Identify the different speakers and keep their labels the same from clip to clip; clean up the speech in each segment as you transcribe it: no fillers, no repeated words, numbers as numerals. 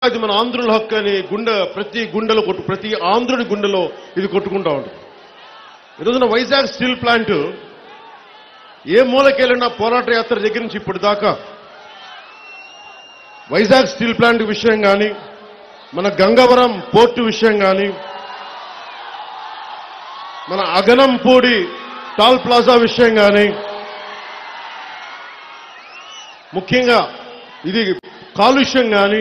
Speaker 1: ఇది మన ఆంధ్రుల హక్కు అని ప్రతి గుండెలో ప్రతి ఆంధ్రుడి గుండెలో ఇది కొట్టుకుంటా ఉంటుంది. ఈరోజున వైజాగ్ స్టీల్ ప్లాంట్ ఏ మూలకెళ్ళినా పోరాట యాత్ర దగ్గర నుంచి ఇప్పటిదాకా వైజాగ్ స్టీల్ ప్లాంట్ విషయం కానీ, మన గంగవరం పోర్టు విషయం కానీ, మన అగనంపూడి టాల్ ప్లాజా విషయం కానీ, ముఖ్యంగా ఇది కాలుష్యం కానీ,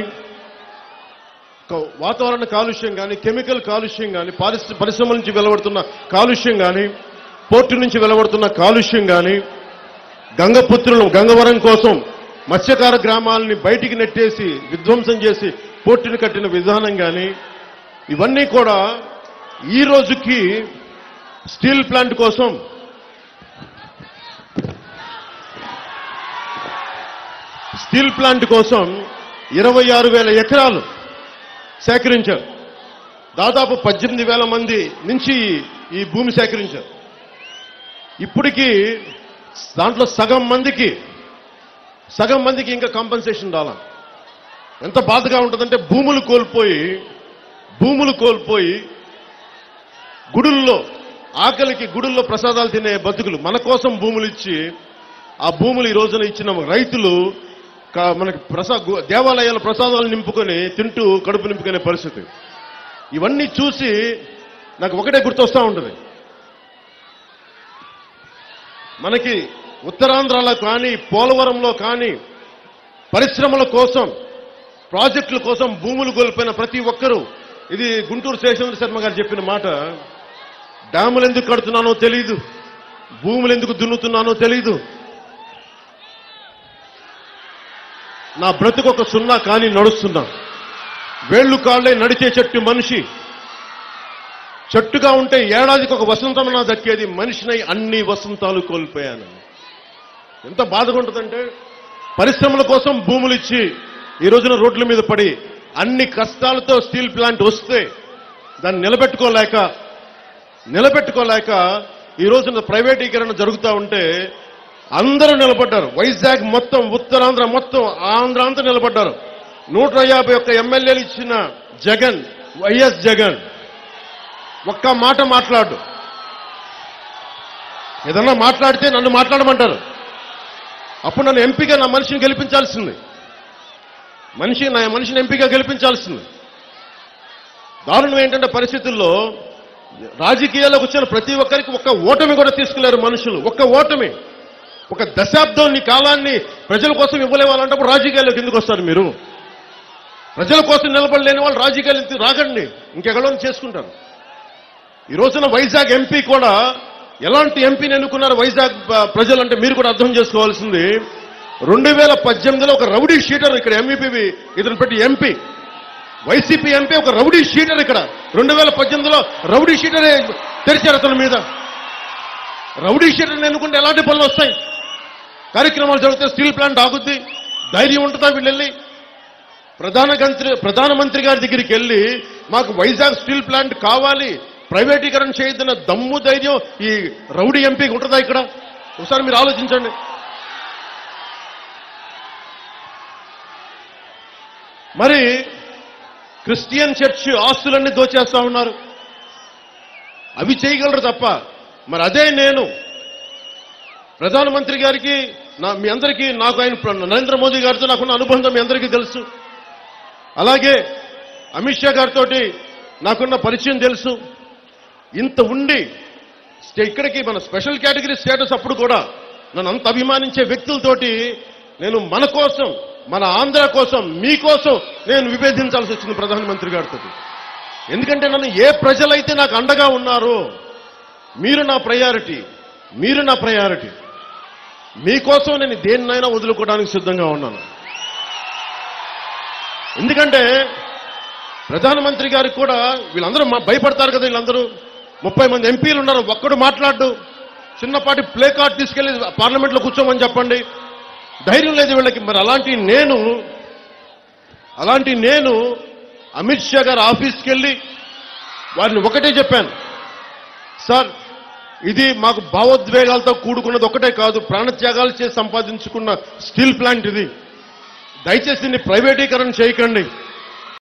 Speaker 1: వాతావరణ కాలుష్యం కానీ, కెమికల్ కాలుష్యం కానీ, పరిశ్రమల నుంచి వెలువడుతున్న కాలుష్యం కానీ, పోర్టు నుంచి వెలువడుతున్న కాలుష్యం కానీ, గంగవరం కోసం మత్స్యకార గ్రామాలని బయటికి నెట్టేసి విధ్వంసం చేసి పోర్టుని కట్టిన విధానం కానీ, ఇవన్నీ కూడా ఈ రోజుకి స్టీల్ ప్లాంట్ కోసం స్టీల్ ప్లాంట్ కోసం 26,000 ఎకరాలు సేకరించారు. దాదాపు 18,000 మంది నుంచి ఈ భూమి సేకరించారు. ఇప్పటికీ దాంట్లో సగం మందికి ఇంకా కాంపెన్సేషన్ రాలా. ఎంత బాధగా ఉంటుందంటే భూములు కోల్పోయి గుడుల్లో ఆకలికి గుడుల్లో ప్రసాదాలు తినే బతుకులు మన కోసం భూములు ఇచ్చి ఆ భూములు ఈ రోజున ఇచ్చిన రైతులు మనకి దేవాలయాల ప్రసాదాలు నింపుకొని తింటూ కడుపు నింపుకునే పరిస్థితి. ఇవన్నీ చూసి నాకు ఒకటే గుర్తొస్తా ఉంటుంది. మనకి ఉత్తరాంధ్రలో కానీ పోలవరంలో కానీ పరిశ్రమల కోసం ప్రాజెక్టుల కోసం భూములు కోల్పోయిన ప్రతి ఒక్కరూ, ఇది గుంటూరు శేషేంద్ర శర్మ గారు చెప్పిన మాట, డ్యాములు ఎందుకు కడుతున్నానో తెలియదు, భూములు ఎందుకు దున్నుతున్నానో తెలియదు, నా బ్రతుకు ఒక సున్నా కానీ నడుస్తున్నా, వేళ్లు కాళ్లే నడిచే చెట్టు మనిషి, చెట్టుగా ఉంటే ఏడాదికి ఒక వసంతం నా దక్కేది, మనిషినై అన్ని వసంతాలు కోల్పోయాను. ఎంత బాధగా ఉంటుందంటే పరిశ్రమల కోసం భూములు ఇచ్చి ఈ రోజున రోడ్ల మీద పడి అన్ని కష్టాలతో స్టీల్ ప్లాంట్ వస్తే దాన్ని నిలబెట్టుకోలేక ఈ రోజున ప్రైవేటీకరణ జరుగుతూ ఉంటే అందరూ నిలబడ్డారు. వైజాగ్ మొత్తం, ఉత్తరాంధ్ర మొత్తం, ఆంధ్ర అంతా నిలబడ్డారు. 151 ఎమ్మెల్యేలు ఇచ్చిన వైఎస్ జగన్ ఒక్క మాట మాట్లాడు. ఏదన్నా మాట్లాడితే నన్ను మాట్లాడమంటారు. అప్పుడు నన్ను ఎంపీగా నా మనిషిని గెలిపించాల్సింది, నా మనిషిని ఎంపీగా గెలిపించాల్సింది. దారుణం ఏంటంటే పరిస్థితుల్లో రాజకీయాల్లోకి వచ్చిన ప్రతి ఒక్కరికి ఒక్క ఓటమి కూడా తీసుకులేరు మనుషులు. ఒక్క ఓటమి, ఒక దశాబ్దం నీ కాలాన్ని ప్రజల కోసం ఇవ్వలేవాలంటే రాజకీయాల్లోకి ఎందుకు వస్తారు మీరు? ప్రజల కోసం నిలబడలేని వాళ్ళు రాజకీయాలు రాగండి, ఇంకెక్కడో చేసుకుంటారు. ఈ రోజున వైజాగ్ ఎంపీ కూడా ఎలాంటి ఎంపీని ఎన్నుకున్నారు వైజాగ్ ప్రజలంటే మీరు కూడా అర్థం చేసుకోవాల్సింది. 2018లో ఒక రౌడీ షీటర్ ఇక్కడ ఎంఈపీ ఇతను పెట్టి ఎంపీ, వైసీపీ ఎంపీ ఒక రౌడీ షీటర్ ఇక్కడ 2018లో రౌడీ షీటరే తెరిచారు అతని మీద. రౌడీ షీటర్ని ఎన్నుకుంటే ఎలాంటి పనులు వస్తాయి? కార్యక్రమాలు జరిగితే స్టీల్ ప్లాంట్ ఆగుద్ది, ధైర్యం ఉంటుందా? వీళ్ళు వెళ్ళి ప్రధానమంత్రి గారి దగ్గరికి వెళ్ళి మాకు వైజాగ్ స్టీల్ ప్లాంట్ కావాలి, ప్రైవేటీకరణ చేయొద్దన్న దమ్ము ధైర్యం ఈ రౌడీ ఎంపీకి ఉంటుందా ఇక్కడ? ఒకసారి మీరు ఆలోచించండి. మరి క్రిస్టియన్ చర్చ్ ఆస్తులన్నీ దోచేస్తా ఉన్నారు, అవి చేయగలరు తప్ప. మరి అదే నేను ప్రధానమంత్రి గారికి, మీ అందరికీ, నాకు ఆయన నరేంద్ర మోదీ గారితో నాకున్న అనుబంధం మీ అందరికీ తెలుసు. అలాగే అమిత్ షా గారితో నాకున్న పరిచయం తెలుసు. ఇంత ఉండి ఇక్కడికి మన స్పెషల్ కేటగిరీ స్టేటస్ అప్పుడు కూడా నన్ను అంత అభిమానించే వ్యక్తులతోటి నేను మన కోసం, మన ఆంధ్ర కోసం, మీకోసం నేను విభేదించాల్సి వచ్చింది ప్రధానమంత్రి గారితో. ఎందుకంటే నన్ను ఏ ప్రజలైతే నాకు అండగా ఉన్నారో, మీరు నా ప్రయారిటీ, మీకోసం నేను దేన్నైనా వదులుకోవడానికి సిద్ధంగా ఉన్నాను. ఎందుకంటే ప్రధానమంత్రి గారికి కూడా వీళ్ళందరూ భయపడతారు కదా. వీళ్ళందరూ 30 మంది ఎంపీలు ఉన్నారు, ఒక్కడు మాట్లాడు. చిన్నపాటి ప్లే కార్డ్ తీసుకెళ్లి పార్లమెంట్లో కూర్చోమని చెప్పండి, ధైర్యం లేదు వీళ్ళకి. మరి అలాంటి నేను అమిత్ షా గారి ఆఫీస్కి వెళ్ళి వారిని ఒకటే చెప్పాను, సార్ ఇది మాకు భావోద్వేగాలతో కూడుకున్నది ఒకటే కాదు, ప్రాణత్యాగాలు చేసి సంపాదించుకున్న స్టీల్ ప్లాంట్ ఇది, దయచేసి దీన్ని ప్రైవేటీకరణ చేయకండి.